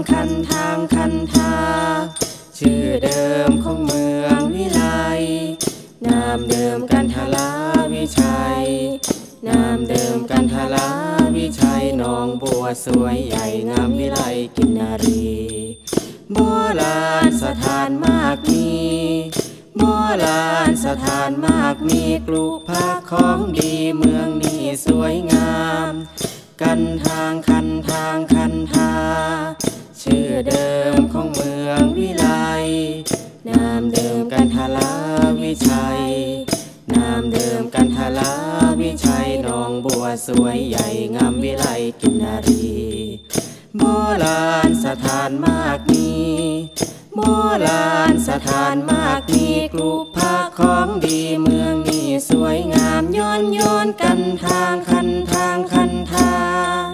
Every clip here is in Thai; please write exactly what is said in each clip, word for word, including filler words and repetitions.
คันทางคันทาชื่อเดิมของเมืองวิไลนามเดิมกันทลาวิชัยนามเดิมกันทลาวิชัยหนองบัวสวยใหญ่งามวิไลกินนารีโบราณสถานมากมีโบราณสถานมากมีปลูกผักของดีเมืองนี้สวยงามกันทางคันทางคันทาชื่อเดิมของเมืองวิไลนามเดิมกันทลาวิชัยนามเดิมกันทลาวิชัยหนองบัวสวยใหญ่งามวิไลกินนารีโบราณสถานมากมีโบราณสถานมากมีกลูกผ้าของดีเมืองนี้สวยงามย้อนย้อนกันทางคันทางคันทา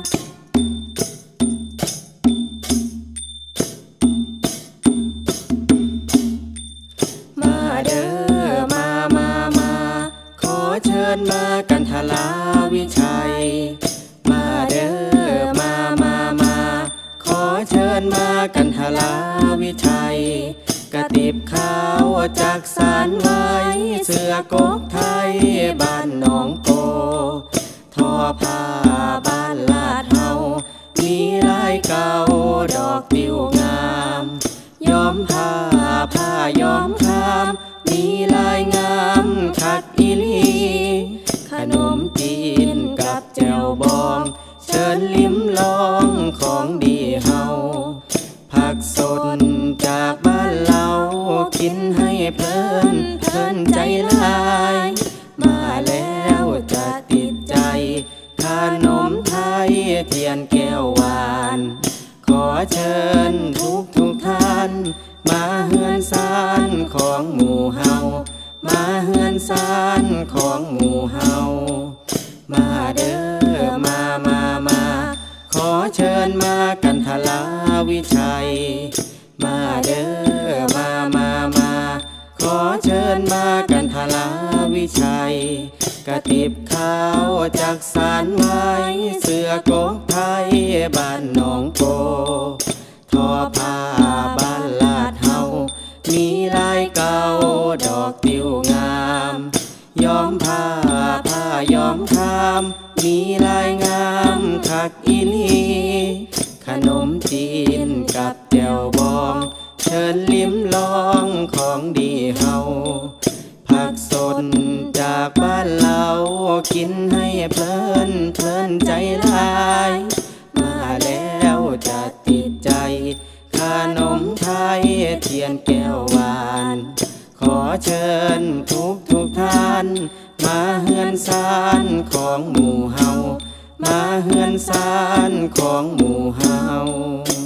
มาเด้อมามามาขอเชิญมากันทลาวิชัยมาเด้อมามามาขอเชิญมากันทลาวิชัยกระติบขาวจากสารไว้เสื้อกกไทยบ้านหนองโกทอผ้าบ้านลาดเฮามีลายเก่าดอกติวงามย้อมผ้าผ้าย้อมคามมีลายงามคักอีลีขนมจีนกับแจ่วบองเชิญลิ้มลองของดีเฮาผักสดจากบ้านเรากินให้เพลินเพลินใจลายมาแล้วจะติดใจขนมไทยเทียนแก้วหวานขอเชิญทุกทุกท่านมาเฮือนซานของหมู่เฮามาเฮือนซานของหมู่เฮามาเด้อมามามาขอเชิญมากันทลาวิชัยมาเด้อมามามาขอเชิญมากันทลาวิชัยกระติบขาวจากสารไม้เสื้อกกไทยบ้านหนองโกทอผ้าบ้านลาดเฮามีลายเก่าดอกติวงามย้อมผ้าผ้าย้อมคามมีลายงามคักอีลีขนมจีนกับแจ่วบองเชิญลิ้มลองของดีเฮาผักสดจากบ้านเรากินให้เพลินเพลินใจลายมาแล้วจะติดใจขนมไทยเทียนแก้วหวานขอเชิญทุกทุกท่านมาเฮือนซานของหมู่เฮามาเฮือนซานของหมู่เฮา